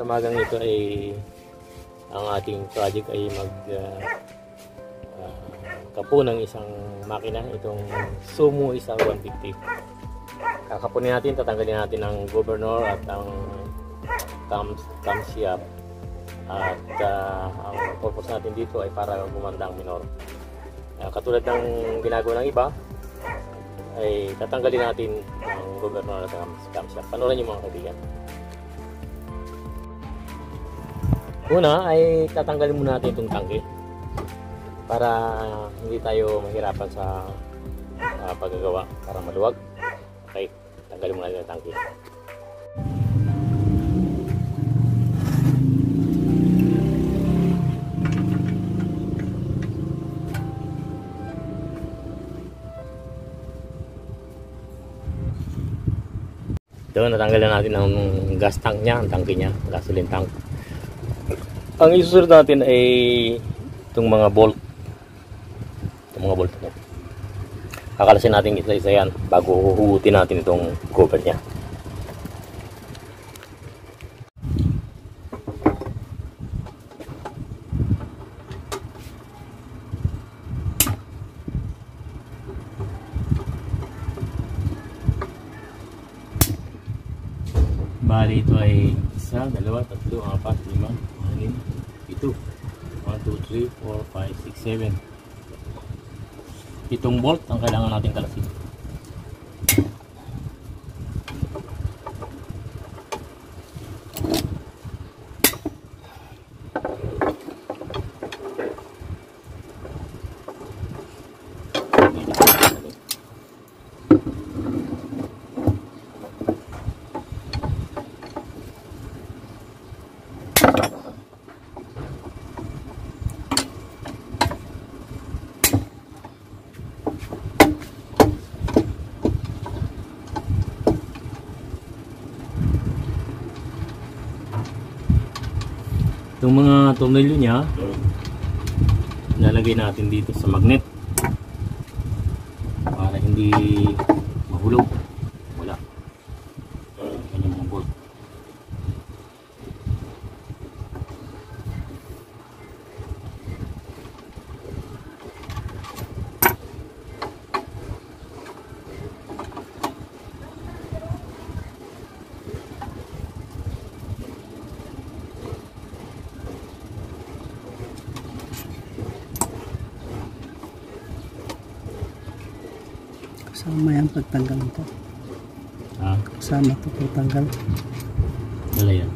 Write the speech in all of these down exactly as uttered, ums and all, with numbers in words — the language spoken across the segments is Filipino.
umagang ito ay ang ating project ay mag uh, uh, kapo ng isang makina, itong Sumo isa one fifty. Kakapunin natin, tatanggalin natin ang governor at ang cam camshaft, at uh, ang purpose natin dito ay para gumanda ang minor. Uh, katulad ng ginagawa ng iba, ay tatanggalin natin ang governor at ang camshaft. Panoorin niyo mga kaibigan. Una ay tatanggalin muna natin itong tangke para hindi tayo mahirapan sa uh, paggagawa, para maluwag. Okay, tanggalin muna natin ang tangke. Ito, natanggal na natin ang gas tank niya, ang tangke niya, gasoline tank. Ang isusunod natin ay itong mga bolt. Itong mga bolt. Kakalasin natin isa-isa yan bago huhugutin natin itong cover niya. Bali ito ay isa, dalawa, tatlo, apat, lima, anim, ito one, two, three, four, five, six, seven. Itong bolt ang kailangan natin kalasin. Itong mga tornilyo niya, lalagay natin dito sa magnet para hindi mahulog. Wala. Ganyan mga bolt. Kasama yan pagtanggal nito. Ha? Kasama ito pagtanggal. Wala yan.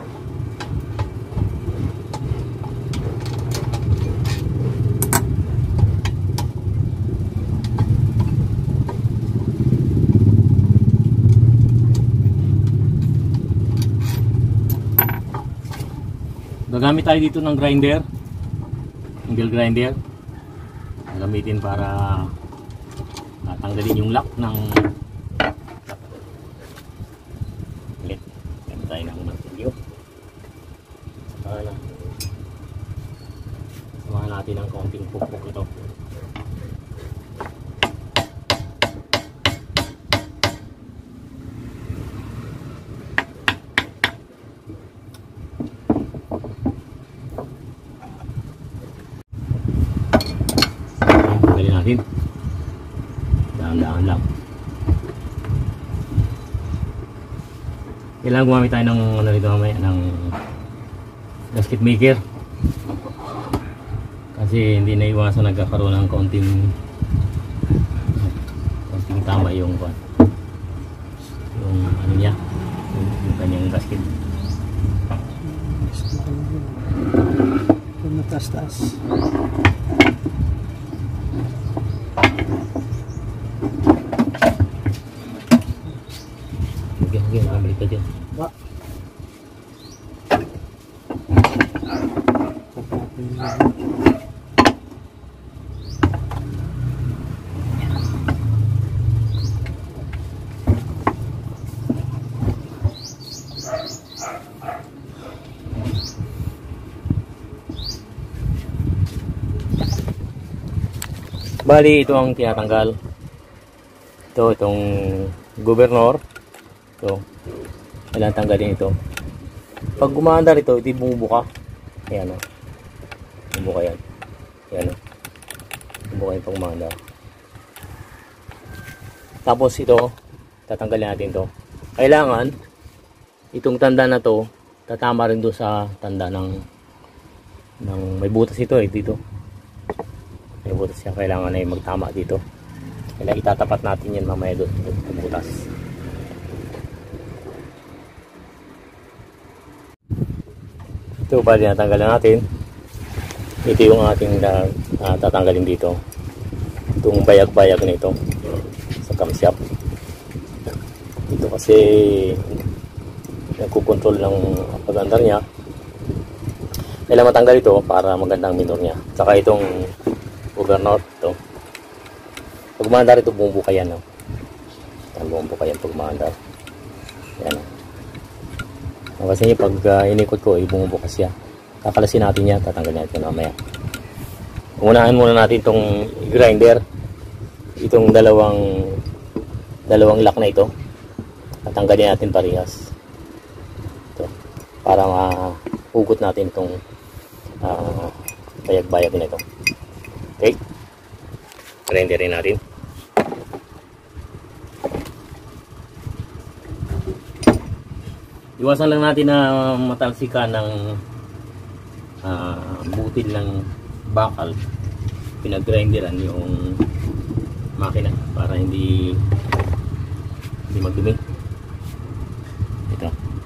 Gagamit tayo dito ng grinder, angle grinder. Gamitin para tanggalin yung lock ng ulit. Gamit tayo ng martilyo. Para samahan natin ng konting pukpok ito. Tanggalin natin. Dahan-dahan lang. Kailangan gumamit tayo ng ano dito mamaya, ng gasket maker. Kasi hindi na iwasan nagkakaroon ng konting konting tama yung yung ano niya, yung, yung kanyang gasket. Yung mataas-taas. Sige, balik ka dyan. Wah. Bali, ito ang tinatanggal. Ito, itong governor. Ito. Kailangan tanggalin ito. Pag gumaandar ito, ito bumubuka. Ayan o. Bumubuka yan. Ayan o. Bumubuka yung pag gumaandar. Tapos ito, tatanggalin natin to. Kailangan, itong tanda na to, tatama rin doon sa tanda ng, ng may butas ito eh, dito. May butas yan, kailangan ay magtama dito. Kailangan itatapat natin yan mamaya doon sa butas. Ito pa din natanggalan natin. Ito yung ating uh, tatanggalin dito. Itong bayag-bayag nito sa camshaft. Ito kasi nagkukontrol ng pag-andar niya. Kailangan matanggal ito para magandang minor niya. Saka itong governor ito. Pag maandar ito, bumubuka yan. No? Yan, bumubuka yan pag maandar. Yan. No? Kasi nyo, pag uh, inikot ko, eh, bumubukas siya. Kakalasin natin yan, tatanggalin natin mamaya. Unahin muna natin itong grinder. Itong dalawang dalawang lock na ito. Tatanggalin natin parehas. Ito. Para mahugot natin itong uh, bayag-bayag na ito. Okay. Grinderin natin. Iwasan lang natin na matalsikan ng uh, butil ng bakal. Pinag-grinderan yung makina para hindi hindi magdumi. Ito.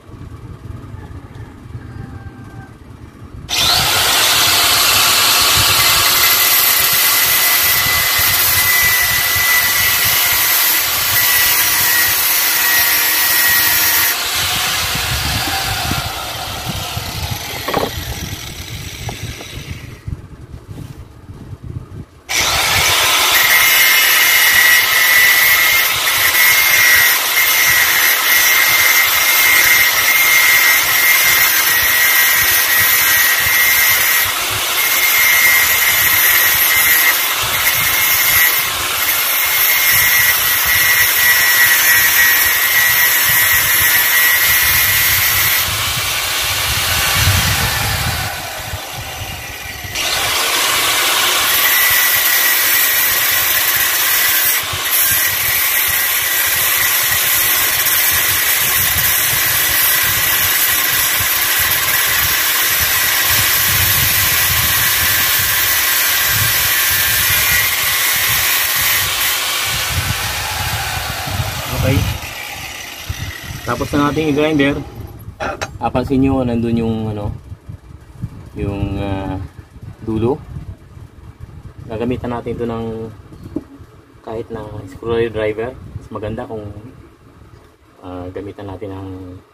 Okay. Tapos na natin i-grinder. Apansin nyo, nandun yung ano, yung uh, dulo. Gagamitan natin ito ng kahit na screwdriver. Mas maganda kung uh, gamitan natin ng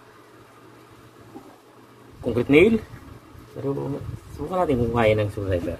concrete nail. Pero subukan natin kung kaya ng screwdriver.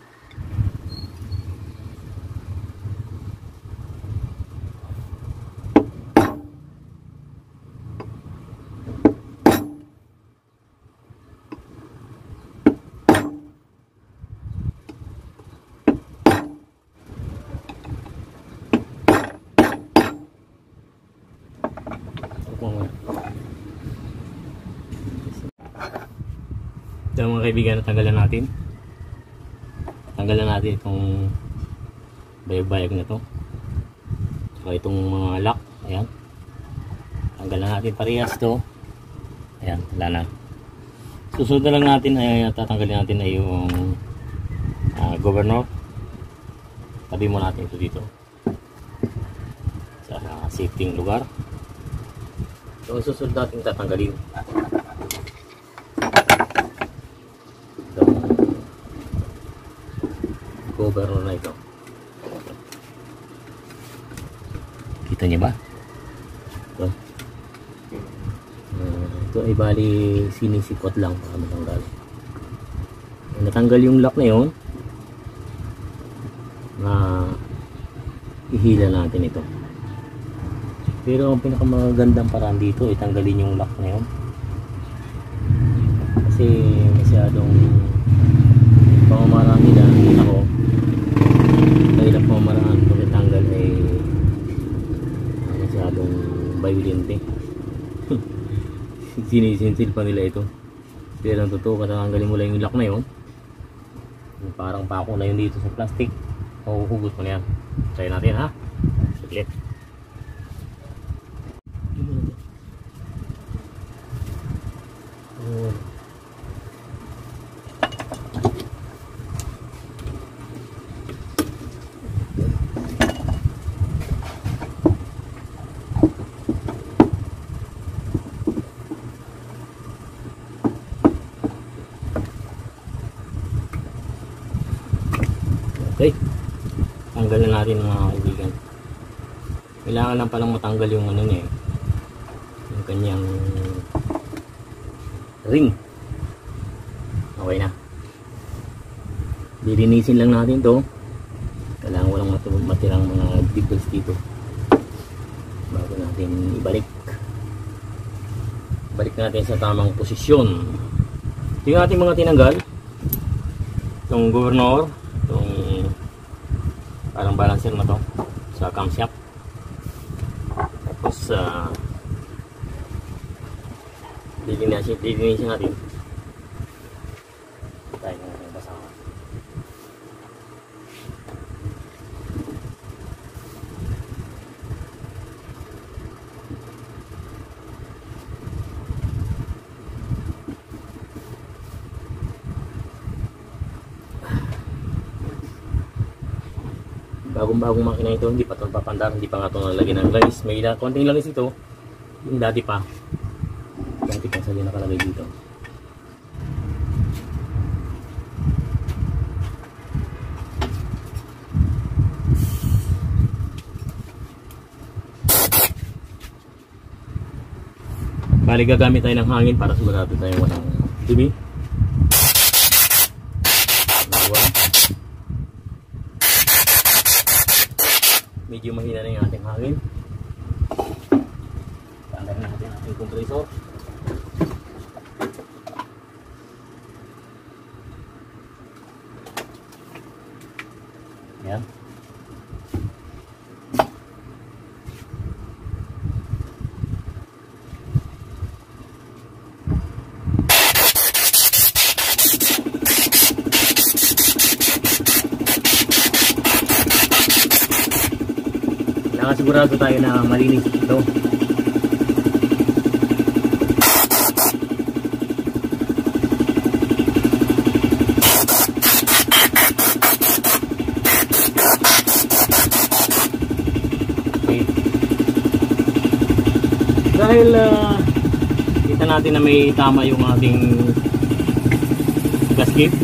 Ito mga kaibigan, tanggalan natin tanggalan natin itong bayag-bayag na to, so itong mga lock, ayan, tanggalan natin parehas to, ayan, wala na. Susunod na lang natin ay tatanggalin natin ay yung uh, governor. Tabi mo natin ito dito sa uh, safety lugar. So susunod natin tatanggalin governor na ito. Kita niyo ba? Ito. Uh, ito ay bali sinisikot lang para matanggal. Natanggal yung lock na yun, na ihila natin ito. Pero ang pinakamagandang paraan dito ay tanggalin yung lock na yun. Kasi masyadong pamamaraan nila ako. Dahil ang pamamaraan pagkatanggal ay masyadong violent eh. Sinisinsil pa nila ito. Pero ang totoo, katanggalin mo lang yung lock na yun. Yung parang pako na yun dito sa plastic. Mahuhugot mo na yan. Try natin ha. Saglit. Oh. Okay, tanggal na natin mga kaibigan. Kailangan lang palang matanggal yung ano niya eh, yung kanyang ring. Okay na, lilinisin lang natin to. Kailangan walang matirang mga dibbles dito bago natin ibalik. Balik natin sa tamang posisyon. Ito yung ating mga tinanggal, itong governor, itong parang balancer na to sa camshaft. Tapos uh, lilinisin, lilinisin natin tayo ng basama. Bagong-bagong makina ito, hindi pa ito papandar, hindi pa nga ito nalagyan ng langis. May ilang, konting langis ito, yung dati pa. Dati pa sali nakalagay dito. Bali, gagamit tayo ng hangin para sigurado tayo walang dumi. Medyo mahina na yung ating hangin. Tanggalin natin ating compressor. Yan. Nakasigurado tayo na malinis ito. Okay. Dahil uh, kita natin na may tama yung ating gasket,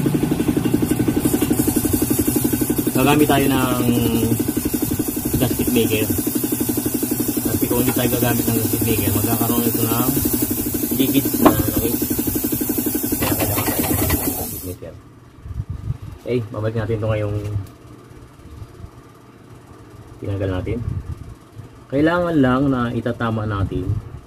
gagamit tayo ng gasket maker. Kasi kung hindi tayo gagamit ng gasket maker, magkakaroon ito ng leakage na langis. Kaya kailangan tayo ng gasket maker. Okay, babalik natin ito ngayong tinanggal natin. Kailangan lang na itatama natin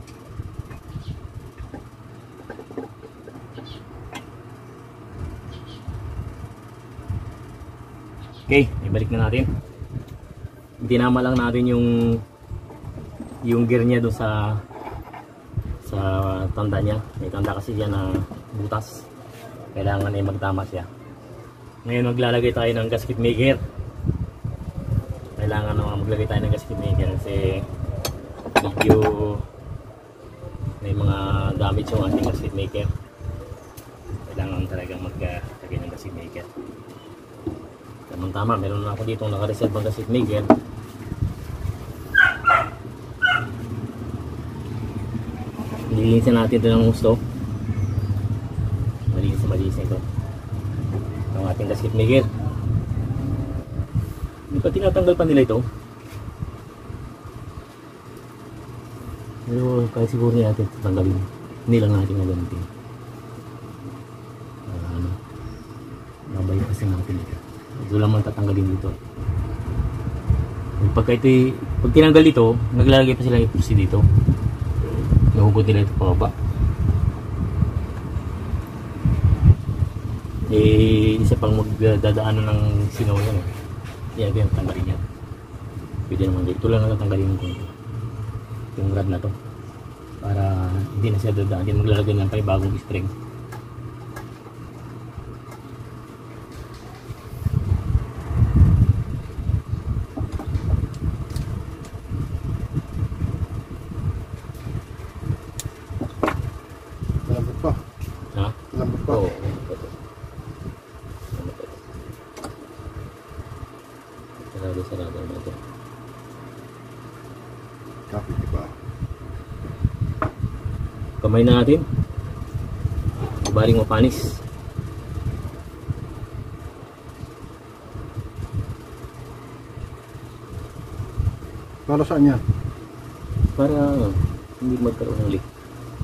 okay, ibalik na natin. Tinama lang natin yung yung gear niya doon sa sa tanda niya. May tanda kasi yan na butas. Kailangan ay magtama siya. Ngayon maglalagay tayo ng gasket maker. Kailangan naman maglagay tayo ng gasket maker kasi medyo may mga damage yung ating gasket maker. Kailangan talagang maglagay ng gasket maker. Tamang tama, meron na ako dito naka-reserve ng gasket maker. Nilinisan natin ito ng gusto. Malinis na malinis ito ang ating gasket maker. Hindi pa tinatanggal pa nila ito, pero kaya siguro natin tatanggalin. Hindi lang natin gagamitin. Uh, ano, nabay kasi natin ito. Ito lang man tatanggalin dito. Pagka ito, pag tinanggal dito, naglalagay pa sila ng epoxy dito. Nahugot nila ito pababa. Eh, isa pang magdadaanan ng sinaw yan eh. Yan, yan, tanggalin yan. Pwede naman dito. Ito lang natanggalin yung konti. Yung rod na to. Para hindi na siya dadaan. Hindi maglalagay ng panibagong spring. sarado-sarado natin. Kapit di ba? Kamay natin. Baling mapanis. Para saan yan? Para ano, hindi magkaroon ng leak.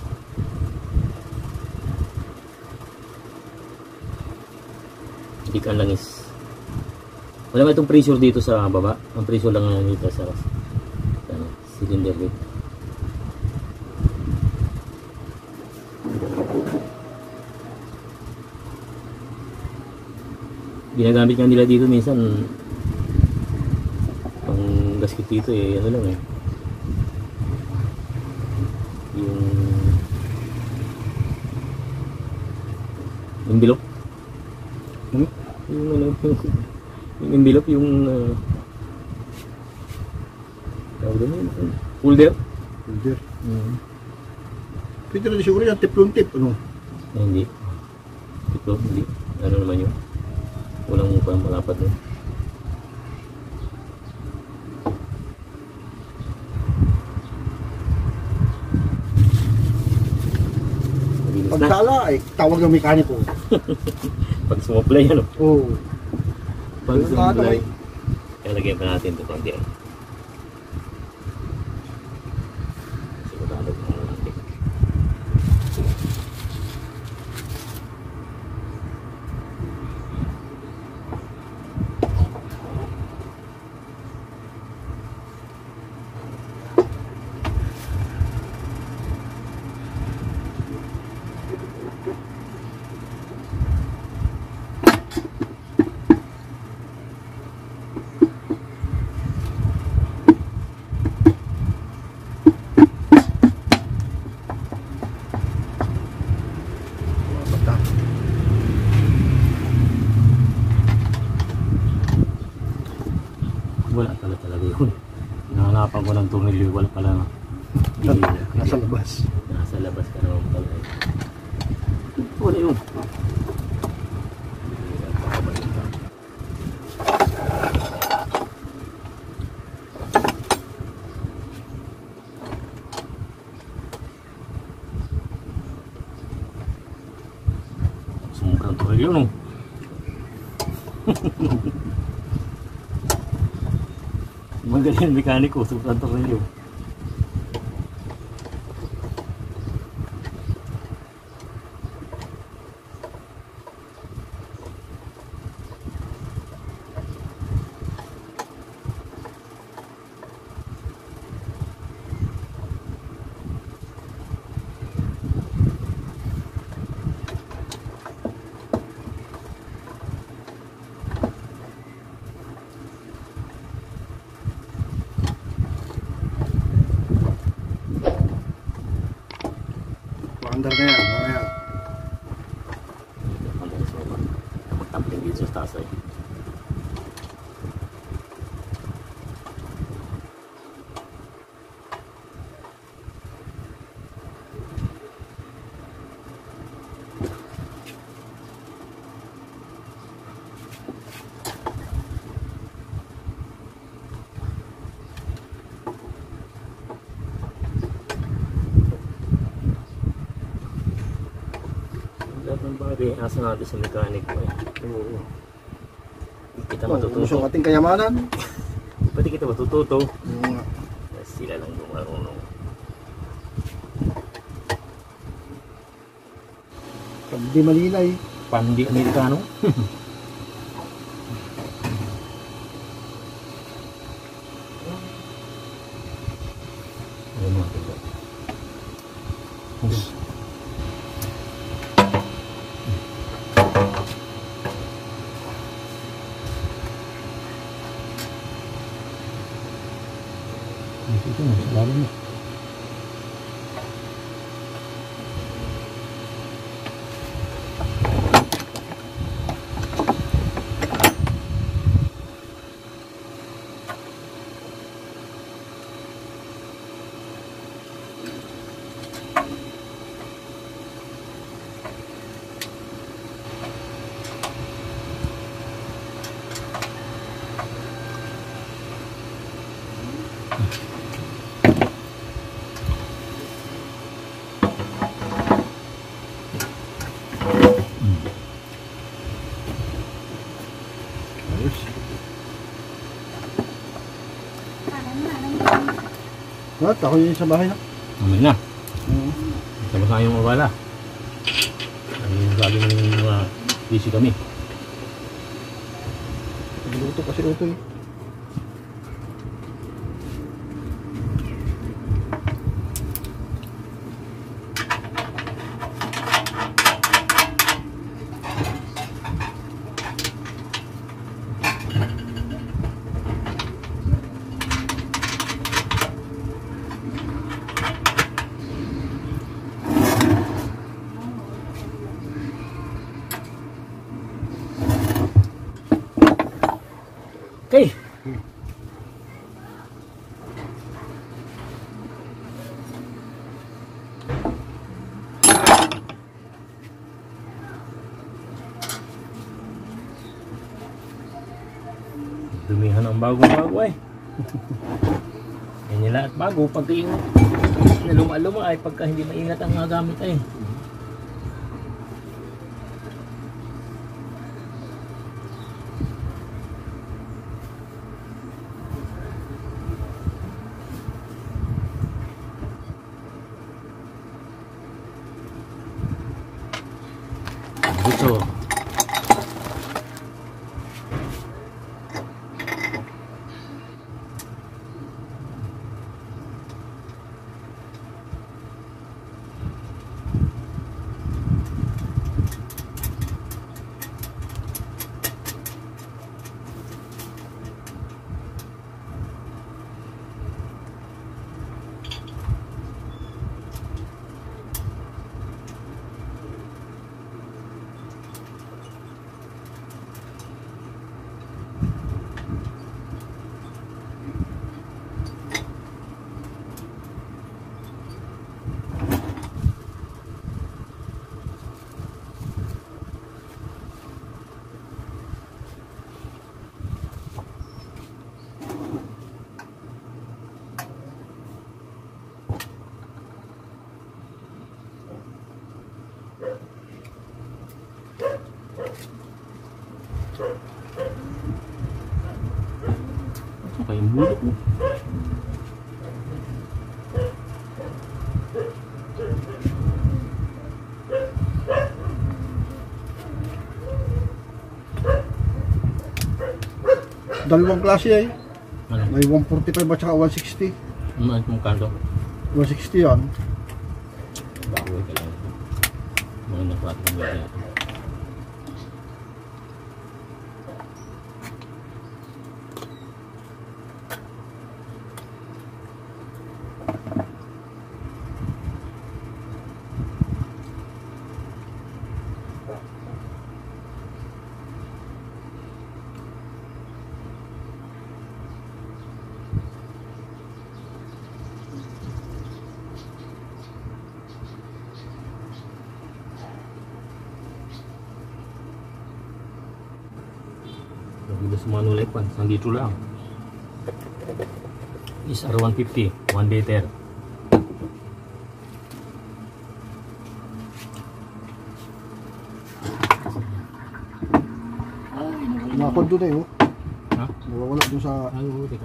Hindi ka langis. Wala nga itong pressure dito sa baba. Ang pressure lang na dito sa, sa ano, cylinder dito. Ginagamit nga nila dito minsan pang gasket dito eh ano lang eh yung envelope Hmm? yung ano yung, yung envelope yung uh, tawag doon yun folder. Folder. Hmm. Pwede na siguro yan, tiplong tip, ano? Eh, hindi ito hindi ano naman yun walang mukha malapad nun. Mabilis na. Pagsala, ay tawag ng mekaniko. Pag sumablay ano. Oo. Pag Yung sumablay. tatay. Kaya lagyan pa natin ito konti. Sigurado ko muna natin. Bata. Wala pala talaga yun. Nahanapan ko ng tornilyo. Wala pala. Hindi. Nasa labas. Nasa labas ka naman pala. eh. Wala yun. Sumukrang tornilyo no. Magaling ang mekaniko. Sumukrang tornilyo. Paandar na yan, mamaya. Magtampling dito sa taas ay. Lahat ng bagay, asa natin sa mekaniko eh. Oo. Hindi kita Oh, gusto matututo. ating kayamanan. Pati kita matututo. Oo nga. Sila lang yung marunong. Pag di malilay. Pandi Amerikano. Ayun mga tiga. Hus. Ito na, lalo na. Ayos. What? Ako yun sa bahay na. Mamay na. Oo. Tapos na yung wala. Ay, sabi ng mga busy kami. Nagluto kasi ito eh. Okay. Dumihan ang bagong-bago ay. Yan nila at bago pagka yung luma-luma ay pagka hindi maingat ang mga gamit ay. Ito. Ano kayong bulok mo? Dalawang klase ay. Ano? May one forty-five at saka one sixty. Ano ang kanto? one sixty yan. Bago ka lang. Mga nakuha ng gaya. Bila semua nolak pan, sanggi tulang. Is R one fifty, one liter. Nakakod doon eh, oh. Ha? Nawawala doon sa... Ayo, teka.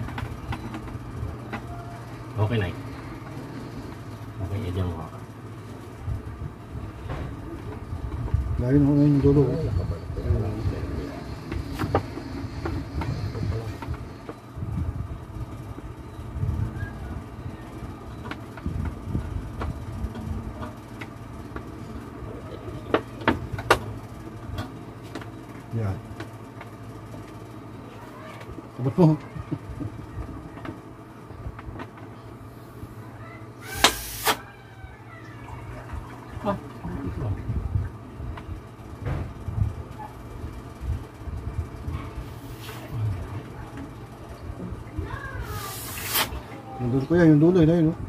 Okay na. Okay, edyan mo. Lagi na ngayon yung dulo. Oh. Yan. Abot mo. Ah, Yung dulo ko yan, yung dulo yun, oh.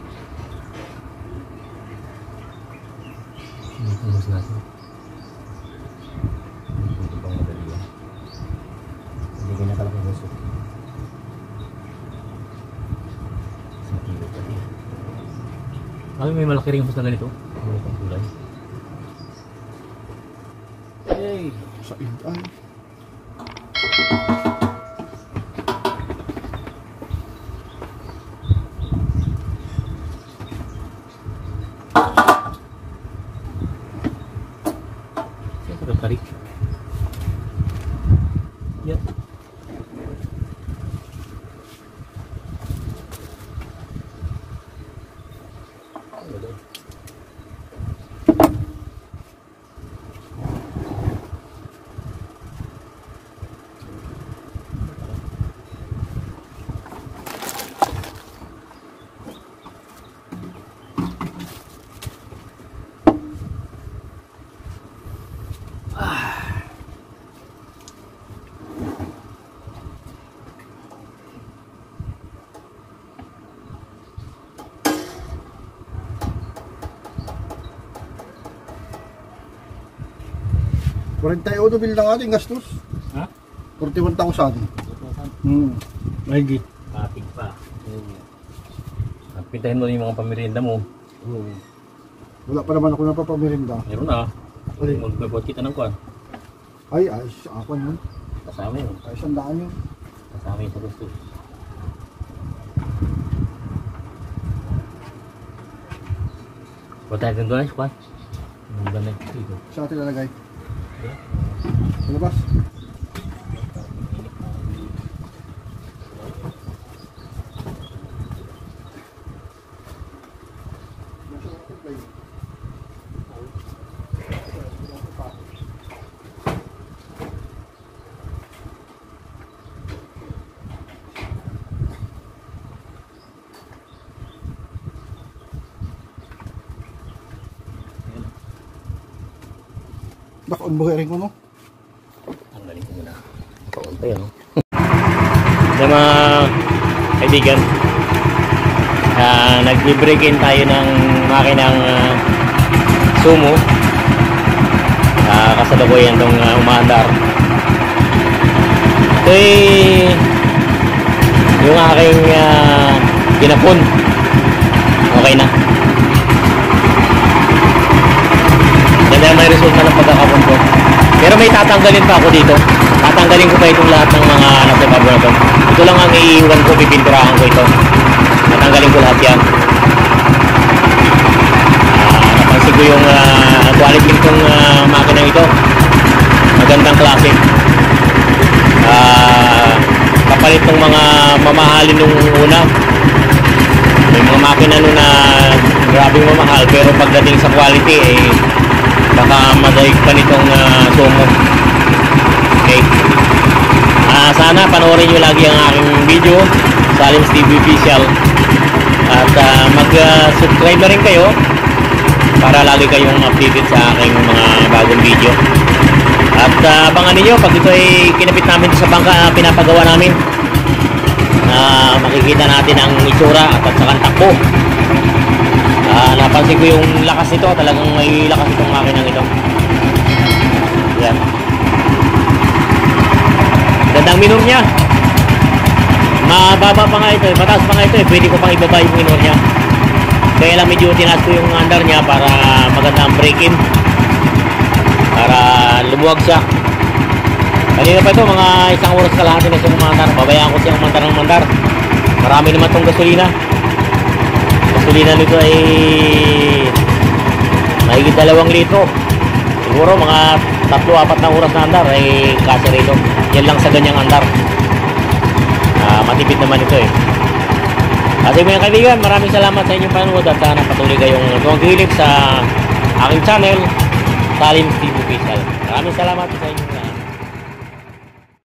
ini tunggu natin. Ay, may malaki ring hus na ganito. Ano itong kulay? Hey! Sa ay. Siyempre, tarik. Yan. forty-one bill ng ating gastos. Ha? forty-one thousand. Hmm. Mahigit. Matig pa. At pintahin mo yung mga pamirinda mo. Oo. Wala pa naman ako napapamirinda. Meron na. Alin? Magbabuhat kita ng kwan. Ay, ay, ako yun. Kasama yun. Ay, sandaan yun. Kasama yun sa gusto. Buhat tayo kang guys, kwan. Ang ganda dito. Sa atin lalagay. Sa labas. Bakon buhay rin ko, no? Ang galing ko muna. Kaon pa yun, no? Sa mga kaibigan, uh, nag-break in tayo ng makinang uh, sumo. Uh, kasalukuyan itong uh, umaandar. Ito'y yung aking uh, ginapon. Okay na. Ganda may resulta ng pagkakapon ko. Pero may tatanggalin pa ako dito. Tatanggalin ko pa itong lahat ng mga nasa babo na ito. Ito lang ang iiwan ko, pipinturahan ko ito. Tatanggalin ko lahat yan. Uh, napansin ko yung uh, quality nitong uh, makina ito. Magandang klase. Uh, kapalit ng mga mamahalin nung una. May mga makina nun na grabing mamahal, pero pagdating sa quality eh baka madaig pa nitong uh, sumo. Okay. Uh, sana panoorin nyo lagi ang aking video sa Alims T V Official. At uh, mag-subscribe uh, na rin kayo para lagi kayong updated sa aking mga bagong video. At uh, abangan ninyo pag ito ay kinapit namin sa bangka na pinapagawa namin. Uh, makikita natin ang itsura at at saka takbo. Uh, napansin ko yung lakas nito, talagang may lakas itong makinang ito. Yan. Gandang minor niya. Mababa pa nga ito, mataas pa nga ito eh. Pwede ko pang ibaba yung minor niya. Kaya lang medyo tinaas ko yung under niya para maganda ang break-in. Para lumuwag siya. Kanina pa ito, mga isang oras kalahati na siyang umandar. Babayaan ko siyang umandar ng umandar. Marami naman itong gasolina. Gasolina nito ay mahigit dalawang litro. Siguro mga tatlo, apat na oras na andar ay kasi rito. Yan lang sa ganyang andar. Uh, matipid naman ito eh. Kasi mga kaibigan, maraming salamat sa inyong panonood at sana patuloy kayong tumagilip sa aking channel, Alims T V Official. Maraming salamat sa inyong